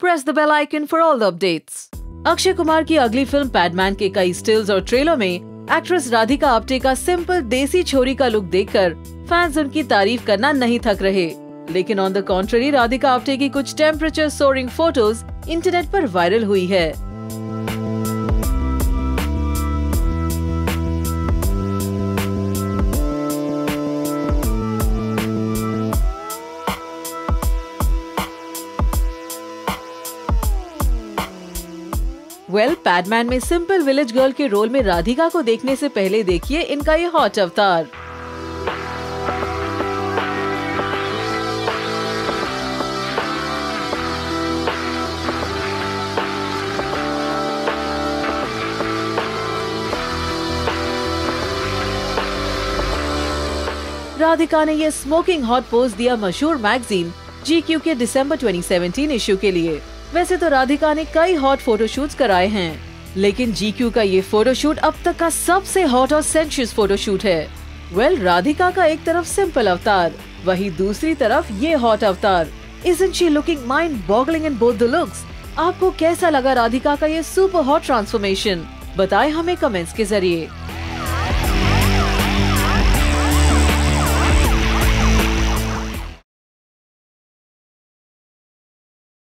Press the bell icon for all the updates. Akshay Kumar की अगली film Padman के कई स्टिल्स और ट्रेलर में एक्ट्रेस राधिका आप्टे का सिंपल देसी छोरी का लुक देखकर फैंस उनकी तारीफ करना नहीं थक रहे। लेकिन on the contrary Radhika Apte की कुछ टेम्परेचर सोरिंग फोटोज इंटरनेट पर वायरल हुई है। पैडमैन में सिंपल विलेज गर्ल के रोल में राधिका को देखने से पहले देखिए इनका ये हॉट अवतार। राधिका ने ये स्मोकिंग हॉट पोज दिया मशहूर मैगजीन GQ के दिसंबर 2017 इशू के लिए। वैसे तो राधिका ने कई हॉट फोटोशूट्स कराए हैं, लेकिन GQ का ये फोटोशूट अब तक का सबसे हॉट और सेंशुअस फोटोशूट है। राधिका का एक तरफ सिंपल अवतार, वहीं दूसरी तरफ ये हॉट अवतार। Isn't she looking mind-boggling in both the looks? आपको कैसा लगा राधिका का ये सुपर हॉट ट्रांसफॉर्मेशन? बताएं हमें कमेंट्स के जरिए।